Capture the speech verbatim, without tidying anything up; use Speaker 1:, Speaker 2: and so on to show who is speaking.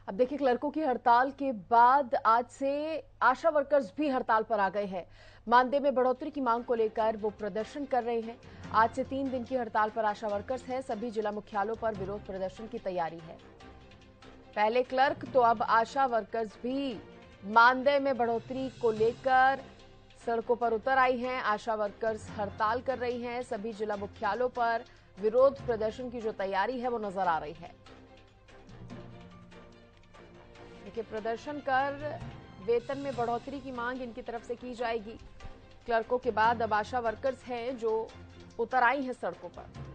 Speaker 1: अब देखिए, क्लर्कों की हड़ताल के बाद आज से आशा वर्कर्स भी हड़ताल पर आ गए हैं। मानदेय में बढ़ोतरी की मांग को लेकर वो प्रदर्शन कर रहे हैं। आज से तीन दिन की हड़ताल पर आशा वर्कर्स हैं। सभी जिला मुख्यालयों पर विरोध प्रदर्शन की तैयारी है। पहले क्लर्क तो अब आशा वर्कर्स भी मानदेय में बढ़ोतरी को लेकर सड़कों पर उतर आई हैं। आशा वर्कर्स हड़ताल कर रही हैं। सभी जिला मुख्यालयों पर विरोध प्रदर्शन की जो तैयारी है वो नजर आ रही है। देखिए, प्रदर्शन कर वेतन में बढ़ोतरी की मांग इनकी तरफ से की जाएगी। क्लर्कों के बाद अब आशा वर्कर्स हैं जो उतर आई हैं सड़कों पर।